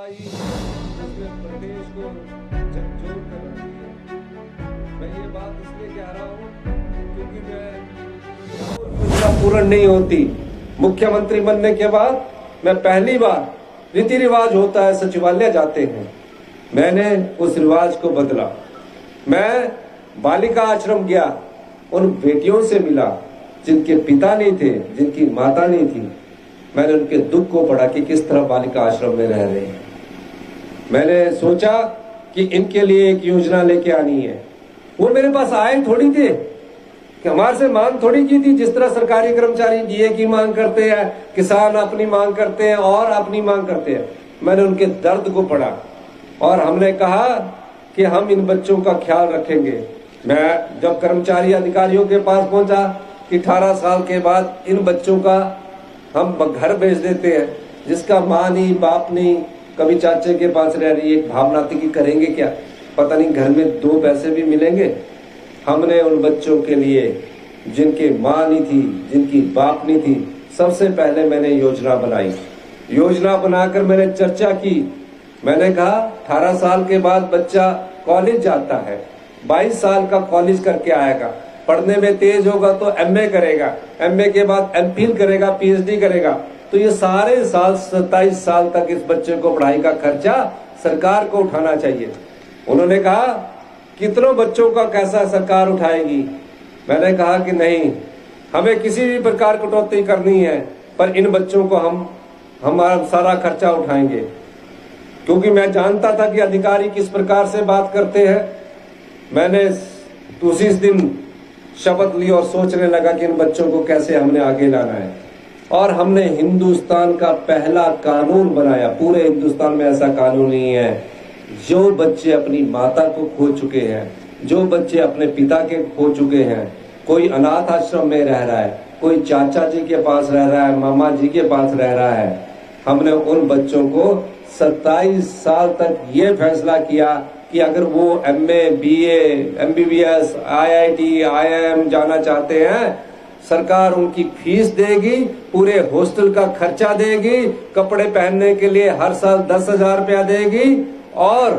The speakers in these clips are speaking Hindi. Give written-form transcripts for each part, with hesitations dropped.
आई जिसमें प्रदेश को झकझोर कर रख दिया। मैं ये बात इसलिए कह रहा हूँ क्योंकि योजना पूर्ण नहीं होती। मुख्यमंत्री बनने के बाद मैं पहली बार रीति रिवाज होता है सचिवालय जाते हैं, मैंने उस रिवाज को बदला। मैं बालिका आश्रम गया, उन बेटियों से मिला जिनके पिता नहीं थे, जिनकी माता नहीं थी। मैंने उनके दुख को पढ़ा कि किस तरह बालिका आश्रम में रह रहे हैं। मैंने सोचा कि इनके लिए एक योजना लेके आनी है। वो मेरे पास आए थोड़ी थे कि हमारे से मांग थोड़ी की थी। जिस तरह सरकारी कर्मचारी डीए की मांग करते हैं, किसान अपनी मांग करते हैं और अपनी मांग करते हैं। मैंने उनके दर्द को पढ़ा और हमने कहा कि हम इन बच्चों का ख्याल रखेंगे। मैं जब कर्मचारी अधिकारियों के पास पहुंचा कि 18 साल के बाद इन बच्चों का हम घर भेज देते हैं, जिसका माँ नहीं, बाप नहीं, कभी चाचे के पास रह रही है, एक भावना थी कि करेंगे क्या, पता नहीं घर में 2 पैसे भी मिलेंगे। हमने उन बच्चों के लिए जिनके माँ नहीं थी, जिनकी बाप नहीं थी, सबसे पहले मैंने योजना बनाई। योजना बनाकर मैंने चर्चा की। मैंने कहा 18 साल के बाद बच्चा कॉलेज जाता है, 22 साल का कॉलेज करके आएगा, पढ़ने में तेज होगा तो एमए करेगा, एमए के बाद एमफिल करेगा, पीएचडी करेगा, तो ये सारे साल 27 साल तक इस बच्चे को पढ़ाई का खर्चा सरकार को उठाना चाहिए। उन्होंने कहा कितनों बच्चों का कैसा सरकार उठाएगी। मैंने कहा कि नहीं, हमें किसी भी प्रकार कटौती करनी है, पर इन बच्चों को हम हमारा सारा खर्चा उठाएंगे। क्योंकि मैं जानता था कि अधिकारी किस प्रकार से बात करते हैं। मैंने उसी दिन शपथ ली और सोचने लगा कि इन बच्चों को कैसे हमने आगे लाना है। और हमने हिंदुस्तान का पहला कानून बनाया। पूरे हिंदुस्तान में ऐसा कानून नहीं है। जो बच्चे अपनी माता को खो चुके हैं, जो बच्चे अपने पिता के खो चुके हैं, कोई अनाथ आश्रम में रह रहा है, कोई चाचा जी के पास रह रहा है, मामा जी के पास रह रहा है, हमने उन बच्चों को 27 साल तक ये फैसला किया कि अगर वो MA, BA, MBBS, IIT, IIM जाना चाहते हैं, सरकार उनकी फीस देगी, पूरे हॉस्टल का खर्चा देगी, कपड़े पहनने के लिए हर साल 10,000 रुपया देगी और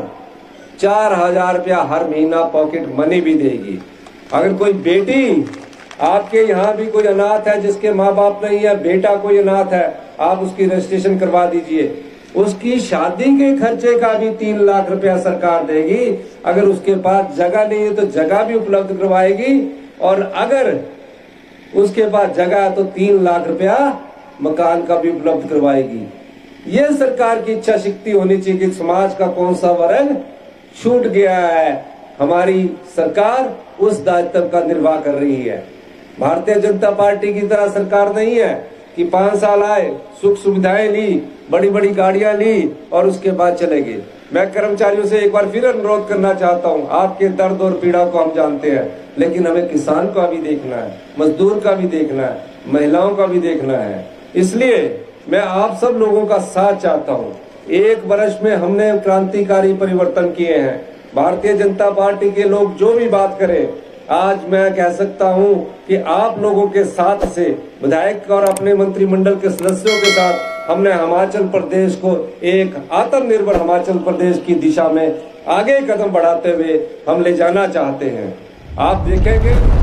4,000 रुपया हर महीना पॉकेट मनी भी देगी। अगर कोई बेटी आपके यहाँ भी कोई अनाथ है, जिसके माँ बाप नहीं है, बेटा कोई अनाथ है, आप उसकी रजिस्ट्रेशन करवा दीजिए। उसकी शादी के खर्चे का भी 3 लाख रुपया सरकार देगी। अगर उसके पास जगह नहीं है तो जगह भी उपलब्ध करवाएगी, और अगर उसके पास जगह है तो 3 लाख रुपया मकान का भी उपलब्ध करवाएगी। ये सरकार की इच्छा शक्ति होनी चाहिए कि समाज का कौन सा वर्ग छूट गया है। हमारी सरकार उस दायित्व का निर्वाह कर रही है। भारतीय जनता पार्टी की तरह सरकार नहीं है कि 5 साल आए, सुख सुविधाएं ली, बड़ी बड़ी गाड़ियां ली और उसके बाद चले गए। मैं कर्मचारियों से एक बार फिर अनुरोध करना चाहता हूं, आपके दर्द और पीड़ा को हम जानते हैं, लेकिन हमें किसान का भी देखना है, मजदूर का भी देखना है, महिलाओं का भी देखना है। इसलिए मैं आप सब लोगों का साथ चाहता हूं। 1 वर्ष में हमने क्रांतिकारी परिवर्तन किए हैं। भारतीय जनता पार्टी के लोग जो भी बात करें, आज मैं कह सकता हूं कि आप लोगों के साथ से, विधायक और अपने मंत्रिमंडल के सदस्यों के साथ, हमने हिमाचल प्रदेश को एक आत्मनिर्भर हिमाचल प्रदेश की दिशा में आगे कदम बढ़ाते हुए हम ले जाना चाहते हैं। आप देखेंगे